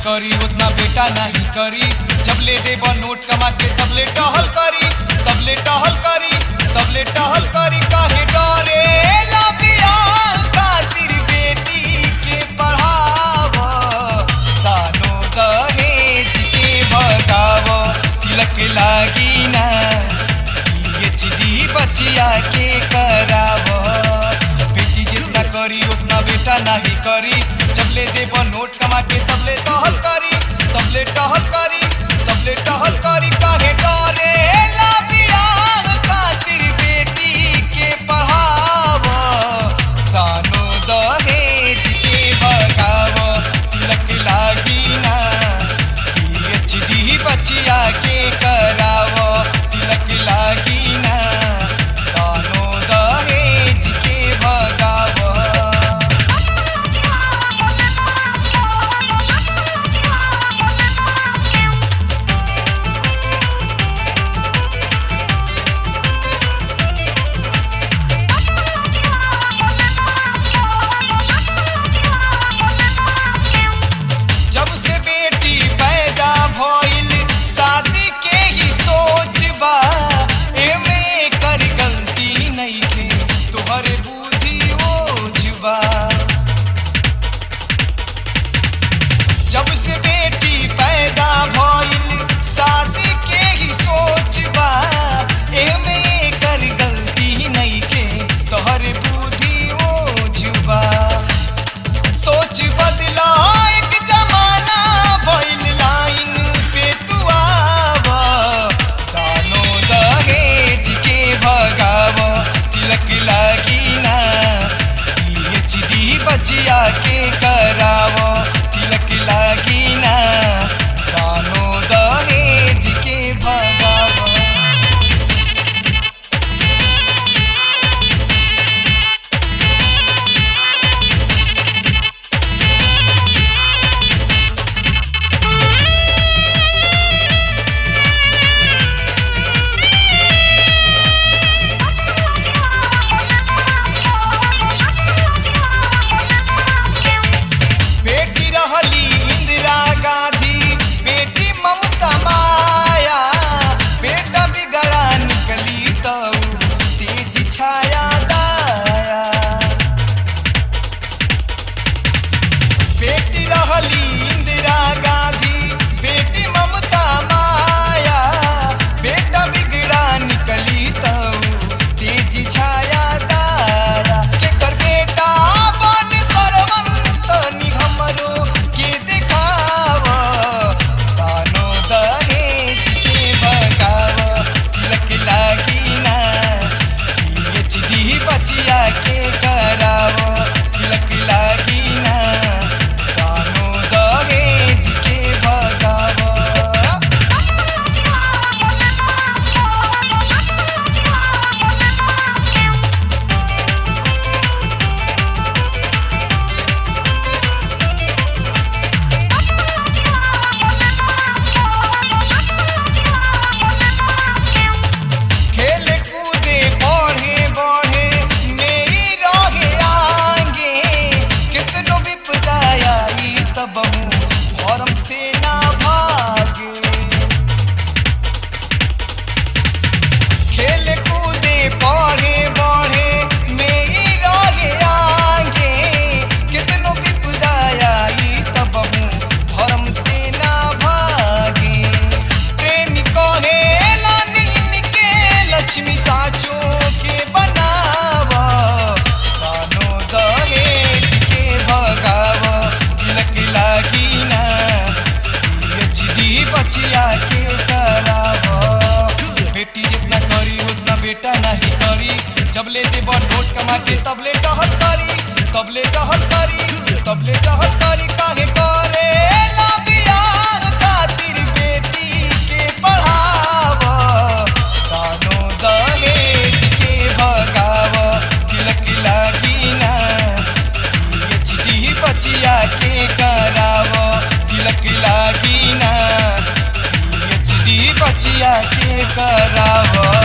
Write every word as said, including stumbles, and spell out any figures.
करी उतना बेटा नहीं करी। जब ले देब नोट कमा के तब ले टहल करी, तब ले टहल करी, तब ले टहल करी। काहे डरे ला बियाह खातिर बेटी के पढ़ाव, दानो दहेज के भगाव। तिलक लागी ना पीएचडी बचिया के कराव। बेटी जितना करी उतना बेटा नहीं करी। जब ले देब नोट कमा के तब ले टहल करी, तब ले टहल करी, तब ले टहल करी। काहे डरे ला बियाह खातिर बेटी के पढ़ाव, दानो दहेज के भगाव। तिलक लागी ना पीएचडी बचिया के कराव। तिलक लागी ना दानो दहेज के भगाव। जब से बेटी पैदा भइल शादी के ही सोच बा, एमे कर गलती नइखे तोहर बुद्धि ओझबा। सोच बदला एक जमाना भइल लाइन पे तू आव, दानो दहेज के भगाव। तिलक लागी ना पीएचडी बचिया के कराव। तिलक लागी ना दानो दहेज के भगाव। बेटी रहली इंदिरा गांधी, बेटी ममता माया। बेटा बिगड़ा निकली तो तेज छाया दाया। बेटी रहली इंदिरा गांधी, बेटी ममता माया। बेटा बिगड़ा निकली तो तेज छाया दाया। केकर बेटा बन सरवंत निहमरो के दिखाव, दानो दहेज के भगाव। तिलक लागी ना पीएचडी बचिया के कराव। तिलक लागी ना दानो दहेज के भगाव। खेले कूदे बढ़े बढ़े मेरी रहे आगे। कितनो विपदा आई तब भरम से ना भागे। खेले कूदे बढ़े बढ़े मेरी रहे आगे। कितनो विपदा आई तब भरम से ना भागे। प्रेमी कहे लानी के लक्ष्मी साचो के बनाव, दानो दहेज के भगाव। तिलक लागी ना पीएचडी बचिया के कराव। बेटी जितना करी उतना बेटा नहीं करी। जब ले देब नोट कमा के तब ले टहल करी, तब ले टहल करी, तब ले टहल करी। काहे करे ला बियाह खातिर बेटी के पढ़ाव, दानो दहेज के भगाव। तिलक लागी ना पीएचडी बचिया के कराव। तिलक लागी ना पीएचडी बचिया के कराव।